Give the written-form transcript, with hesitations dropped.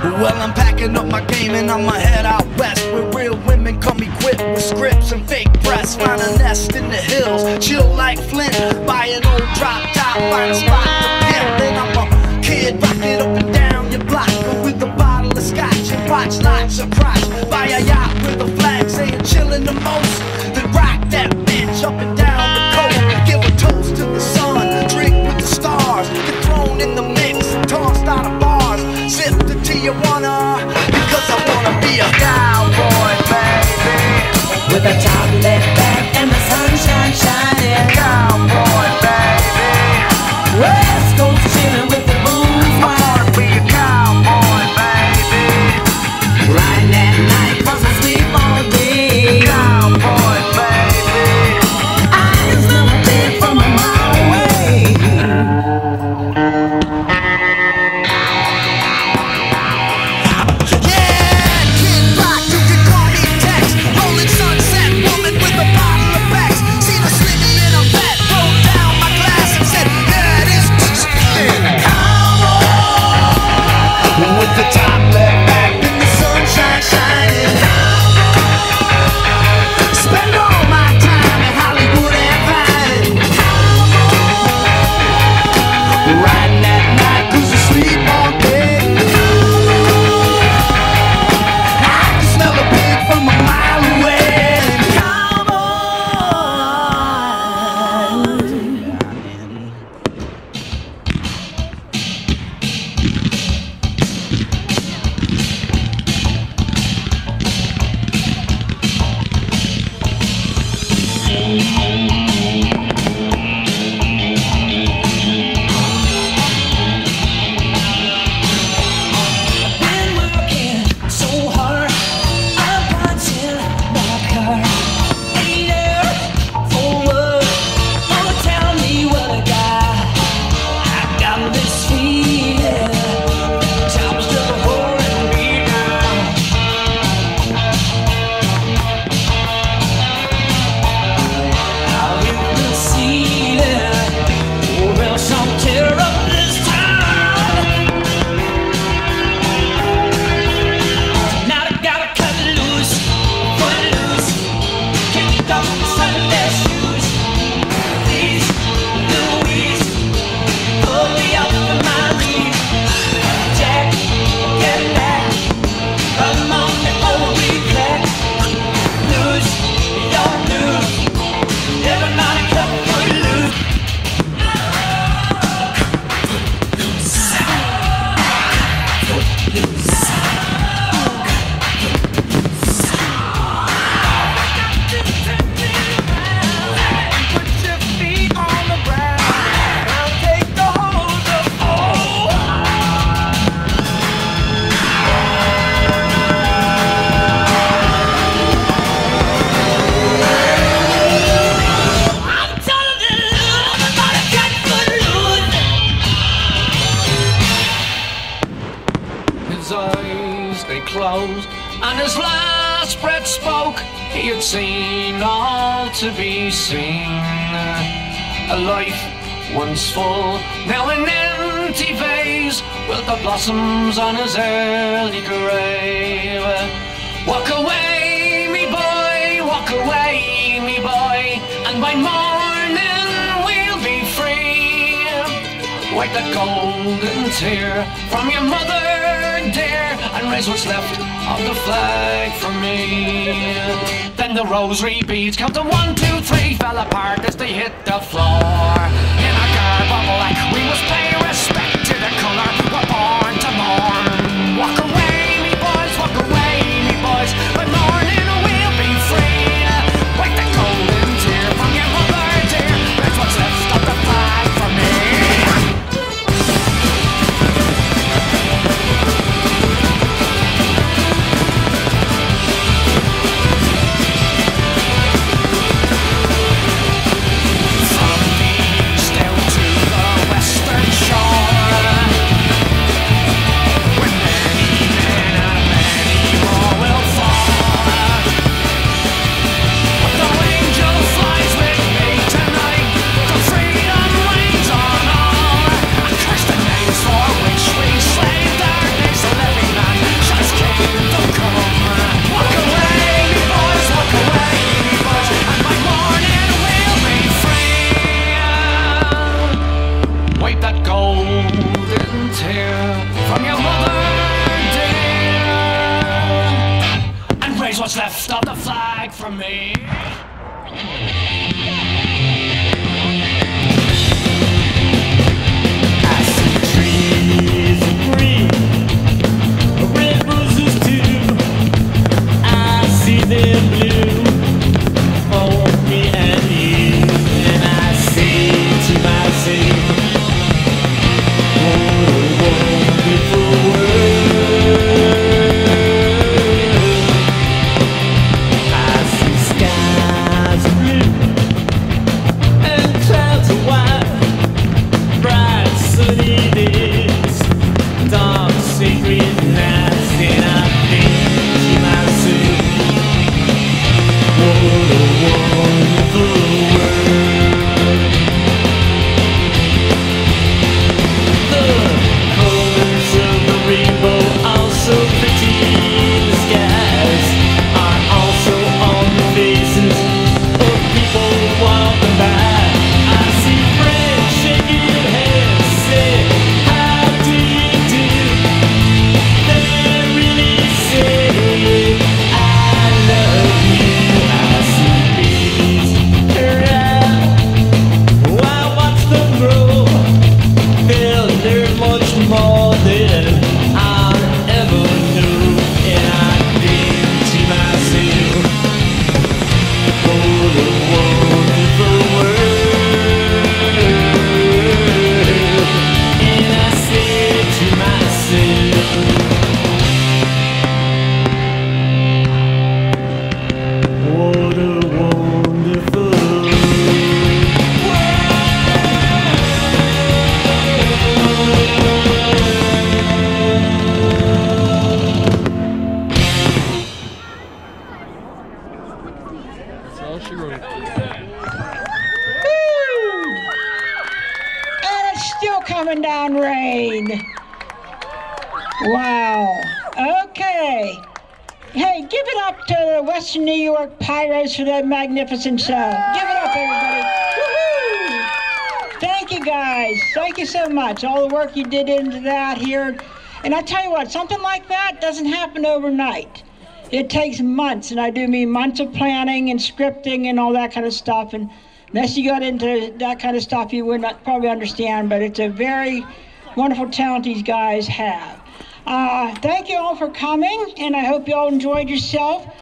Well, I'm packing up my game and I'ma head out west, where real women come equipped with scripts and fake breasts. Find a nest in the hills, chill like Flint. Buy an old drop top, find a spot to pimp. Then I'm a kid, rock it up and down your block with a bottle of scotch and watch lots of crotch. Buy a yacht with a flag saying chillin' the most. Then rock that bitch up and down the coast. Give a toast to the sun, drink with the stars. Get thrown in the mix, tossed out of bars. Sip the Tijuana, because I wanna be a cowboy, baby. With a top left back and the sunshine shining. Cowboy, baby. West Coast chillin' with the blues I wanna be a cowboy, baby. riding at night, cause I sleep all day. Cowboy, baby. I can smell a pig from a mile away. Yeah, Kid Rock, you can call me Tex. Rolling sunset, woman with a bottle of Bex. Seen a slimmy in a vet, rolled down my glass and said, yeah, this cowboy. With the top left back and the sunshine shining. Spend all my time in Hollywood and Vine. Riding at night 'cause I sleep all day. I can smell a pig from a mile away. Been working so hard, I'm punching my car. Ain't there for what? Gonna tell me what I got. I got this feeling, job's still holding me down. I'll hit the ceiling, or else I'll tear up this town. Now I gotta cut loose, put loose, kick off the Sunday shoes. These Louise pull me up in my reach. Jack, get back, come on before we crack. Lose, don't lose, everybody cut for loose. Put your feet on the ground. I'll take the hose of I'm telling you, everybody got for lose. His eyes, they closed, and his last breath spoke. He had seen all to be seen. A life once full, now an empty vase, with the blossoms on his early grave. Walk away, me boy, walk away, me boy, and by morning we'll be free. Wipe that golden tear from your mother dear, and raise what's left of the flag for me. Then the rosary beads count to 1, 2, 3, fell apart as they hit the floor. In a garb of black, we must pay respect to the colour we're born to mourn. Walk away, me boys, walk away, me boys, by morning we'll be free. Wipe the golden tear from your mother dear, raise what's left of the flag for me. From the east out to the western shore, what's left of the flag from me. I see trees of green, red roses too. I see them blue for me and you. And I say to myself, what a wonderful world. I see skies of blue and clouds of white, bright sunny days, dark sacred nights, and I think to myself, what a wonderful world. The colors of the rainbow are so pretty, the skies are also on the faces of people walking by. I see friends shaking hands, say, how do you do? They really say, I love you. I see babies around, oh, I watch them grow. They'll learn much more than I'll ever know. And I think to myself, what a wonderful world. And I say to myself, what a wonderful world. That's all she wrote. And it's still coming down rain. Wow. Okay. Hey, give it up to the Western New York Pyros for that magnificent show. Give it up, everybody. Woohoo! Thank you, guys. Thank you so much. All the work you did into that here. And I tell you what, something like that doesn't happen overnight. It takes months, and I do mean months of planning and scripting and all that kind of stuff. And unless you got into that kind of stuff, you would not probably understand. But it's a very wonderful talent these guys have. Thank you all for coming, and I hope you all enjoyed yourself.